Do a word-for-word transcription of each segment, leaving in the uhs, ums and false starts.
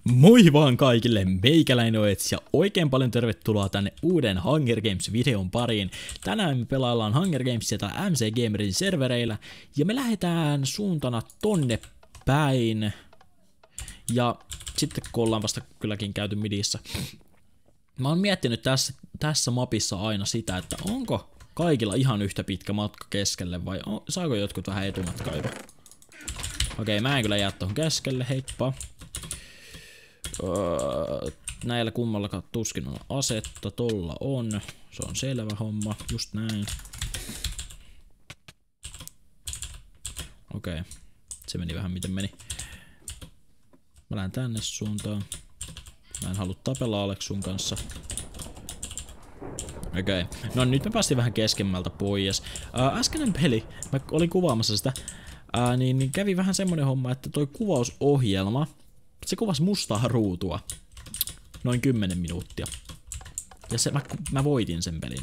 Moi vaan kaikille, meikäläinen on Ets ja oikein paljon tervetuloa tänne uuden Hunger Games-videon pariin. Tänään me pelaillaan Hunger Gamesia täällä M C Gamerin servereillä ja me lähdetään suuntana tonne päin. Ja sitten kun ollaan vasta kylläkin käyty midissä. Mä oon miettinyt tässä, tässä mapissa aina sitä, että onko kaikilla ihan yhtä pitkä matka keskelle vai on, saako jotkut vähän etumatkaa jopa. Okei, mä en kyllä jää tohon keskelle, heippa. Öö, näillä kummallakaan tuskin on asetta, tolla on. Se on selvä homma, just näin. Okei, se meni vähän miten meni. Mä lähden tänne suuntaan. Mä en halua tapella Aleksun kanssa. Okei, no nyt me päästiin vähän keskemmältä pois. Ää, äskeinen peli, mä olin kuvaamassa sitä, ää, niin, niin kävi vähän semmonen homma, että toi kuvausohjelma, se kuvasi mustaa ruutua noin kymmenen minuuttia. Ja se, mä, mä voitin sen pelin.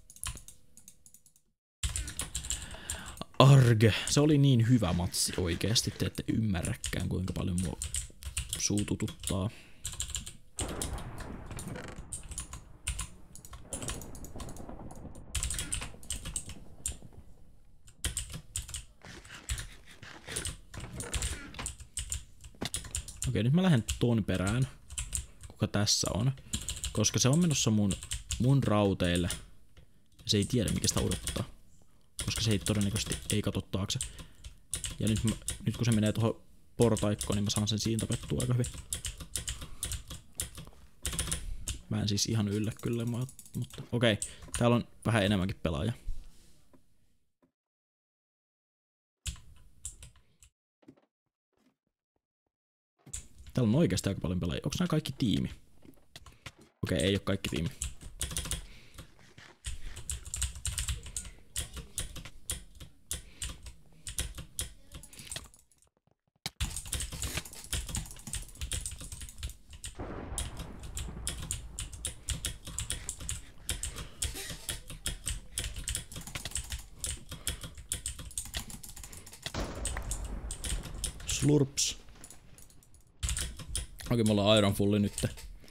Arg, se oli niin hyvä matsi oikeesti, te ette ymmärräkään kuinka paljon mua suutututtaa. Okei, nyt mä lähden ton perään, kuka tässä on, koska se on menossa mun, mun rauteille. Se ei tiedä mikä sitä odottaa, koska se ei todennäköisesti ei katso taakse. Ja nyt, mä, nyt kun se menee tuohon portaikkoon, niin mä saan sen siinä tapettua aika hyvin. Mä en siis ihan yllä kyllä, mutta okei, täällä on vähän enemmänkin pelaaja. Täällä on oikeasti aika paljon pelaajia. Onko nämä kaikki tiimi? Okei, ei ole kaikki tiimi. Slurps. Okei, me ollaan Iron Fulli nyt.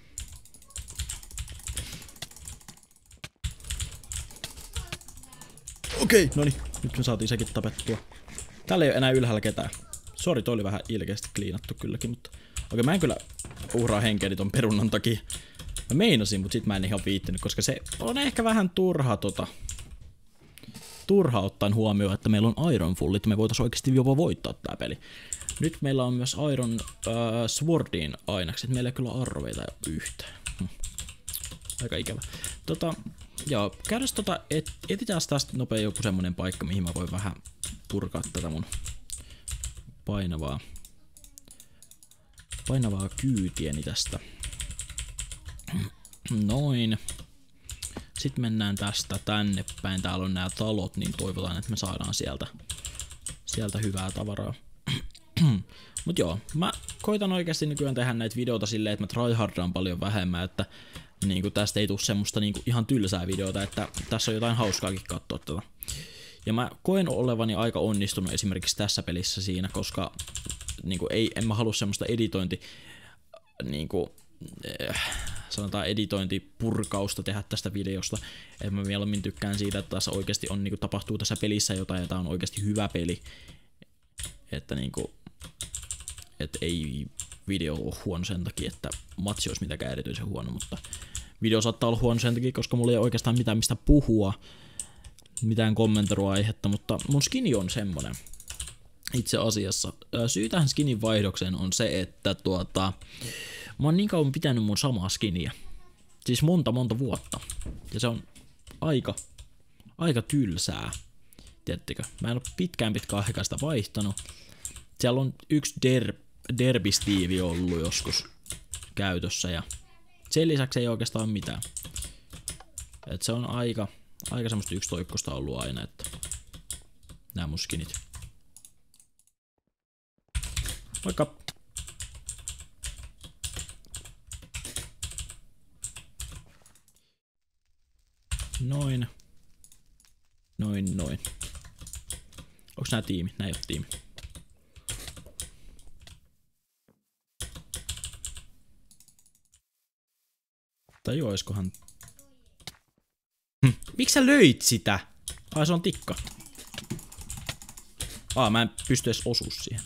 Okei, noniin. Nyt me saatiin sekin tapettua. Täällä ei oo enää ylhäällä ketään. Sori, toi oli vähän ilkeästi kliinattu kylläkin, mutta... Okei, mä en kyllä uhraa henkeäni ton perunan takia. Mä meinasin, mut sit mä en ihan viittinyt, koska se on ehkä vähän turha tota... Turha ottaen huomioon, että meillä on Iron Fullit, me voitais oikeesti jopa voittaa tää peli. Nyt meillä on myös Iron äh, Swordin ainakset. Meillä ei kyllä arveita yhtään. Hm. Aika ikävä. Tota, joo, käydäs tota, et, etitään tästä nopea joku semmonen paikka, mihin mä voin vähän purkaa tätä mun painavaa, painavaa kyytieni tästä. Noin. Sitten mennään tästä tänne päin. Täällä on nämä talot, niin toivotaan, että me saadaan sieltä, sieltä hyvää tavaraa. Mut joo, mä koitan oikeasti nykyään tehdä näitä videoita silleen, että mä tryhardaan paljon vähemmän, että niinku tästä ei tuu semmoista niinku ihan tylsää videota, että tässä on jotain hauskaakin katsoa tätä. Ja mä koen olevani aika onnistunut esimerkiksi tässä pelissä siinä, koska niinku ei, en mä halua semmoista editointi, niinku, äh, sanotaan editointipurkausta tehdä tästä videosta. Et mä mieluummin tykkään siitä, että tässä oikeasti on, niinku, tapahtuu tässä pelissä jotain, ja tää on oikeasti hyvä peli. Että niinku, et ei video ole huono sen takia, että matsi olisi mitenkään erityisen huono, mutta video saattaa olla huono sen takia, koska mulla ei ole oikeastaan mitään mistä puhua, mitään kommentoruaihetta, mutta mun skini on semmonen itse asiassa. Syy tähän skinin vaihdokseen on se, että tuota, mä oon niin kauan pitänyt mun samaa skiniä, siis monta monta vuotta, ja se on aika, aika tylsää. Tiedättekö? Mä en oo pitkään pitkään aikaa sitä vaihtanut. Siellä on yksi der, Derby Steve ollut joskus käytössä ja sen lisäksi ei oikeastaan ole mitään. Et se on aika, aika semmoista yksitoikkoista ollut aina, että nää mun skinit. Moikka! Noin. Noin, noin. Onks nää tiimi? Nää ei oo tiimi. Tai oiskohan... Hm. Miksi sä löit sitä? Ai se on tikka. Aa, mä en pysty edes osua siihen.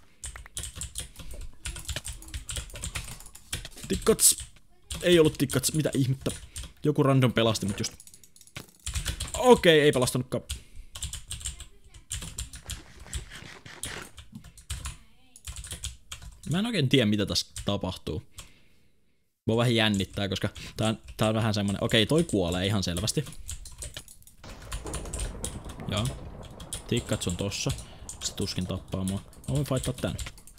Tikkats! Ei ollut tikkats, mitä ihmettä. Joku random pelasti mut just. Okei, ei pelastanutkaan. Mä en oikein tiedä mitä tässä tapahtuu. Mua vähän jännittää, koska tää on, tää on vähän semmonen... Okei, toi kuolee ihan selvästi. Joo. Tikkats on tossa. Se tuskin tappaa mua. Mä voin fightaa tän.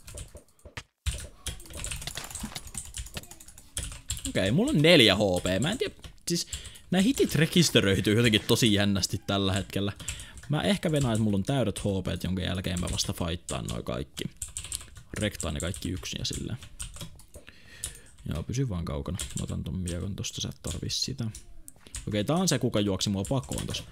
Okei, mulla on neljä H P. Mä en tiedä... Siis nää hitit rekisteröityy jotenkin tosi jännästi tällä hetkellä. Mä ehkä venaan, että mulla on täydet H P, jonka jälkeen mä vasta fightaan noin kaikki. Rektaan ne kaikki yksin ja silleen. Joo, pysy vaan kaukana. Mä otan ton miekon tosta, sä et tarvii sitä. Okei, tää on se, kuka juoksi mua pakoon tossa.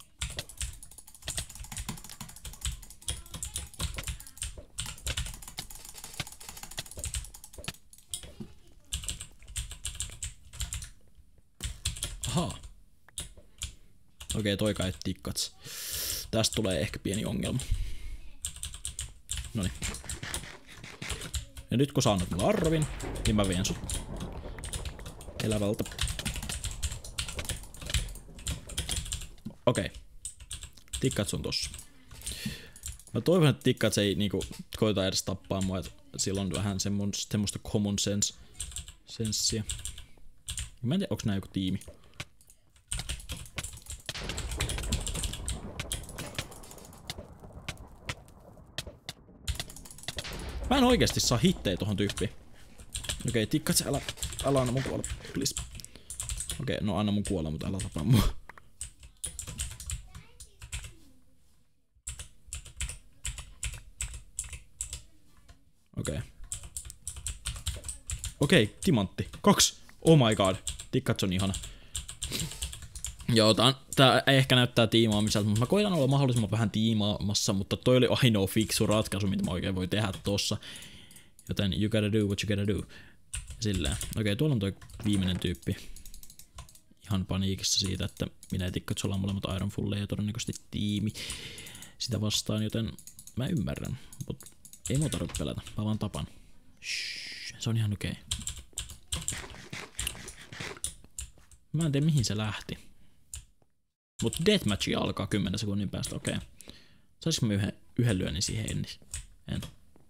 Ahaa. Okei, toika ei tikkats. Tästä tulee ehkä pieni ongelma. Noniin. Ja nyt kun sä annat mulle arvin, niin mä vien sut elävältä. Okei. Tikkats on tossa. Mä toivon, että tikkats ei niinku koita edes tappaa mua, et sillä on vähän semmoista common sense senssiä. Mä en tiedä, onks nää joku tiimi. Mä en oikeesti saa hittejä tohon tyyppiin. Okei, tikkats, älä, älä anna mun kuolla, please. Okei, no anna mun kuolla, mutta älä tapaa mua. Okei. Okei, timantti. Kaksi. Oh my god. Tikkats on ihana. Joo, tää, on, tää ehkä näyttää tiimaamiselta, mutta mä koitan olla mahdollisimman vähän tiimaamassa, mutta toi oli ainoa fiksu ratkaisu, mitä mä oikein voi tehdä tossa. Joten you gotta do what you gotta do. Silleen. Okei, tuolla on toi viimeinen tyyppi. Ihan paniikissa siitä, että minä ja Tikkats ollaan molemmat Iron Fulleja ja todennäköisesti tiimi sitä vastaan, joten mä ymmärrän. Mut ei mua tarvitse pelätä, mä vaan tapan. Shhh, se on ihan okei. Mä en tiedä mihin se lähti. Mut deathmatchi alkaa kymmenen sekunnin päästä, okei. Okay. Saisinko mä yhden, yhden lyönnin siihen ennis? En.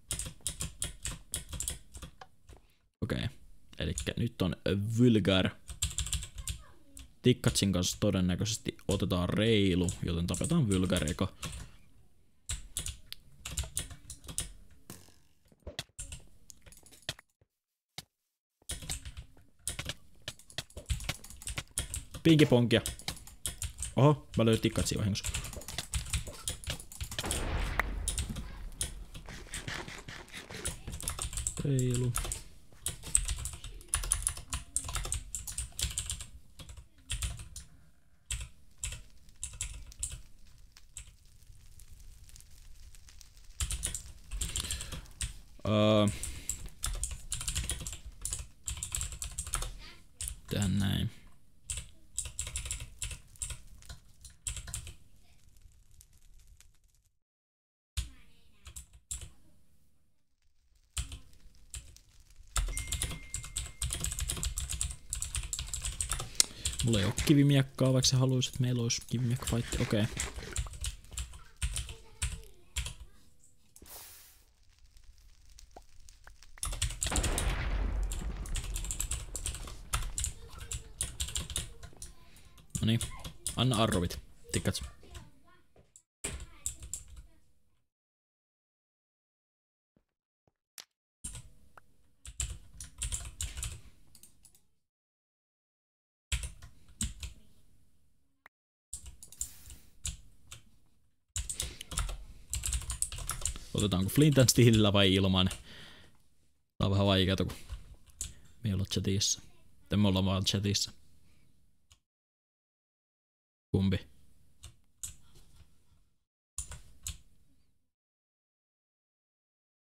Okei. Okay. Elikkä nyt on Vulgar. Tikkatsin kanssa todennäköisesti otetaan reilu, joten tapetaan Vulgar eka. Pinkiponkia. Oho, mä löin tikkatsia vahingossa. Reilu. Öö. Tehdään näin. Mulla ei oo kivimiekkaa, vaikka sä haluisit, että meillä olisi kivimiekka-fightti. Okei. Okay. Noniin. Anna arrovit. Tikkats. Otetaanko Flint and Steelillä vai ilman? Tää on vähän vaikeeta, kun me ei olla chatissa. Tai me ollaan vaan chatissa. Kumpi?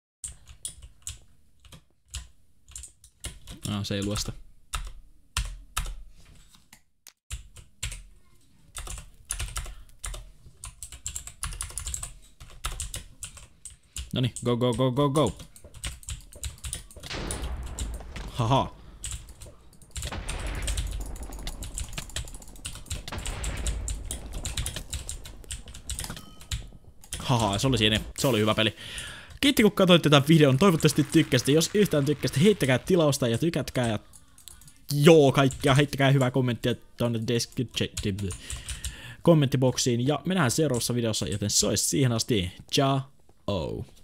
Ah, se ei lue sitä. Noniin, go go go go go. Haha. Haha, se oli siinä. Se oli hyvä peli. Kiitti kun katsoitte tämän videon. Toivottavasti tykkäsitte. Jos yhtään tykkäsitte, heittäkää tilausta ja tykätkää. Ja joo, kaikkia. Heittäkää hyvää kommenttia tuonne description kommenttiboksiin. Ja me nähdään seuraavassa videossa, joten se olisi siihen asti. Ciao.